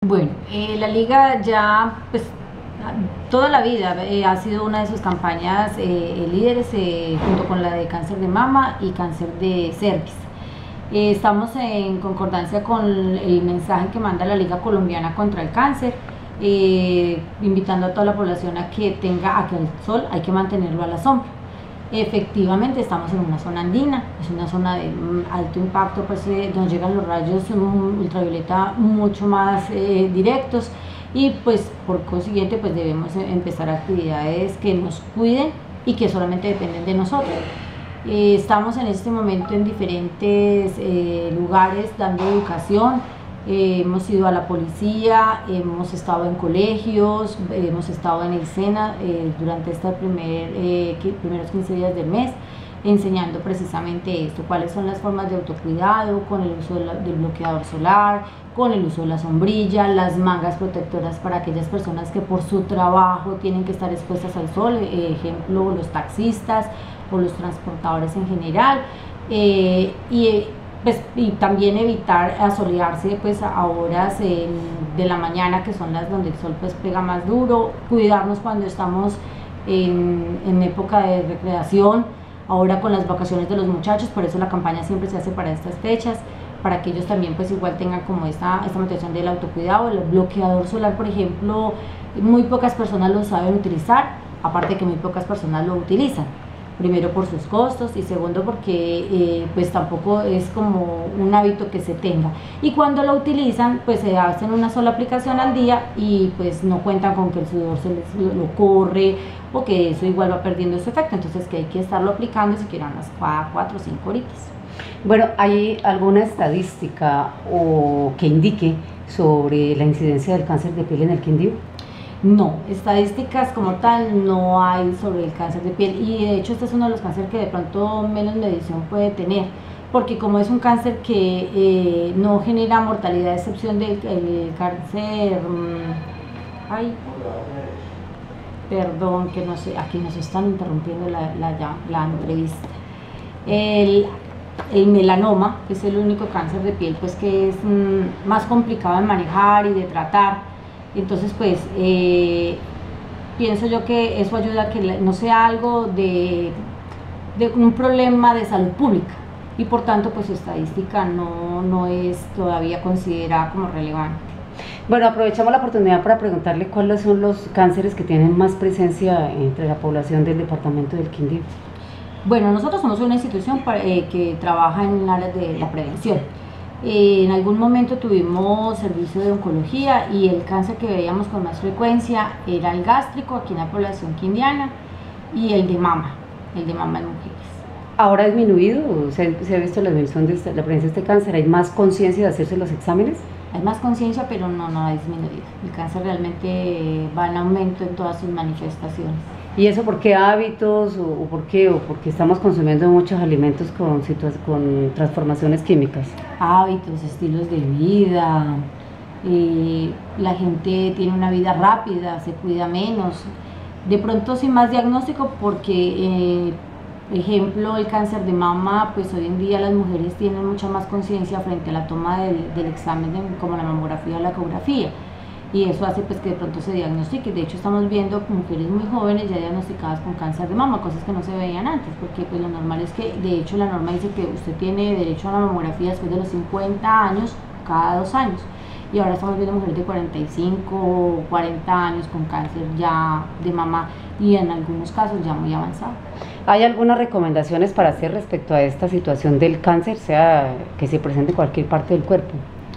Bueno, la liga ya, pues, toda la vida ha sido una de sus campañas líderes, junto con la de cáncer de mama y cáncer de cervix. Estamos en concordancia con el mensaje que manda la Liga Colombiana contra el Cáncer, invitando a toda la población a que el sol hay que mantenerlo a la sombra. Efectivamente estamos en una zona andina, es una zona de alto impacto, pues nos llegan los rayos ultravioleta mucho más directos, y pues por consiguiente pues debemos empezar actividades que nos cuiden y que solamente dependen de nosotros. Estamos en este momento en diferentes lugares dando educación. Hemos ido a la policía, hemos estado en colegios, hemos estado en el SENA durante estos primeros 15 días del mes, enseñando precisamente esto, cuáles son las formas de autocuidado, con el uso del bloqueador solar, con el uso de la sombrilla, las mangas protectoras para aquellas personas que por su trabajo tienen que estar expuestas al sol, ejemplo los taxistas o los transportadores en general, y también evitar asolearse pues a horas de la mañana, que son las donde el sol pues pega más duro, cuidarnos cuando estamos en época de recreación, ahora con las vacaciones de los muchachos, por eso la campaña siempre se hace para estas fechas, para que ellos también pues igual tengan como esta motivación del autocuidado. El bloqueador solar, por ejemplo, muy pocas personas lo saben utilizar, aparte de que muy pocas personas lo utilizan. Primero por sus costos y segundo porque pues tampoco es como un hábito que se tenga, y cuando lo utilizan pues se hacen una sola aplicación al día y pues no cuentan con que el sudor lo corre, o que eso igual va perdiendo su efecto, entonces que hay que estarlo aplicando siquiera unas 4 o 5 horitas. Bueno, ¿hay alguna estadística o que indique sobre la incidencia del cáncer de piel en el Quindío? No, estadísticas como tal no hay sobre el cáncer de piel, y de hecho este es uno de los cánceres que de pronto menos medición puede tener, porque como es un cáncer que no genera mortalidad, a excepción del cáncer, perdón, que no sé, aquí nos están interrumpiendo la entrevista. El melanoma, que es el único cáncer de piel pues que es más complicado de manejar y de tratar. Entonces pues pienso yo que eso ayuda a que no sea algo de un problema de salud pública, y por tanto pues su estadística no es todavía considerada como relevante. Bueno, aprovechamos la oportunidad para preguntarle cuáles son los cánceres que tienen más presencia entre la población del departamento del Quindío. Bueno, nosotros somos una institución que trabaja en áreas de la prevención. En algún momento tuvimos servicio de oncología, y el cáncer que veíamos con más frecuencia era el gástrico aquí en la población quindiana, y el de mama en mujeres. ¿Ahora ha disminuido? ¿Se ha visto la disminución de la presencia de este cáncer? ¿Hay más conciencia de hacerse los exámenes? Hay más conciencia, pero no ha disminuido. El cáncer realmente va en aumento en todas sus manifestaciones. ¿Y eso por qué hábitos o por qué? ¿O porque estamos consumiendo muchos alimentos con transformaciones químicas? Hábitos, estilos de vida, la gente tiene una vida rápida, se cuida menos, de pronto sin más diagnóstico, porque ejemplo el cáncer de mama, pues hoy en día las mujeres tienen mucha más conciencia frente a la toma del examen como la mamografía o la ecografía, y eso hace pues que de pronto se diagnostique. De hecho estamos viendo mujeres muy jóvenes ya diagnosticadas con cáncer de mama, cosas que no se veían antes, porque pues lo normal es que, de hecho la norma dice que usted tiene derecho a una mamografía después de los 50 años, cada 2 años, y ahora estamos viendo mujeres de 45 o 40 años con cáncer ya de mama, y en algunos casos ya muy avanzado. ¿Hay algunas recomendaciones para hacer respecto a esta situación del cáncer, sea que se presente en cualquier parte del cuerpo?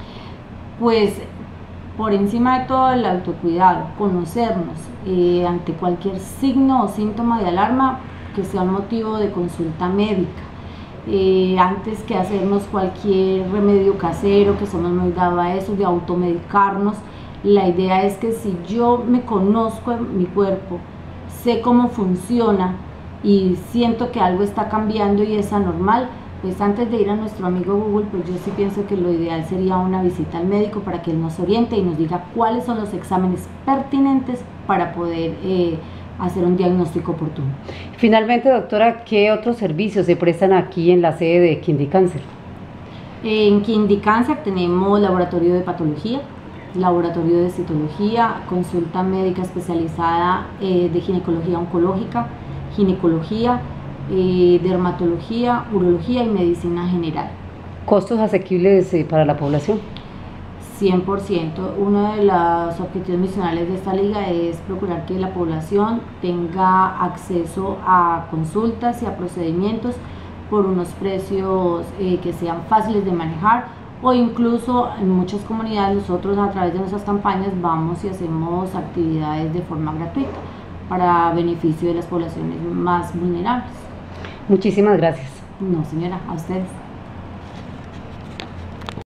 Pues por encima de todo el autocuidado, conocernos ante cualquier signo o síntoma de alarma que sea un motivo de consulta médica, antes que hacernos cualquier remedio casero, que somos muy dados a eso, de automedicarnos. La idea es que si yo me conozco en mi cuerpo, sé cómo funciona y siento que algo está cambiando y es anormal, pues antes de ir a nuestro amigo Google, pues yo sí pienso que lo ideal sería una visita al médico para que él nos oriente y nos diga cuáles son los exámenes pertinentes para poder hacer un diagnóstico oportuno. Finalmente, doctora, ¿qué otros servicios se prestan aquí en la sede de Quindicáncer? En Quindicáncer tenemos laboratorio de patología, laboratorio de citología, consulta médica especializada de ginecología oncológica, ginecología, dermatología, urología y medicina general. ¿Costos asequibles para la población? 100%. Uno de los objetivos misionales de esta liga es procurar que la población tenga acceso a consultas y a procedimientos por unos precios que sean fáciles de manejar, o incluso en muchas comunidades nosotros a través de nuestras campañas vamos y hacemos actividades de forma gratuita para beneficio de las poblaciones más vulnerables. Muchísimas gracias. No, señora, a ustedes.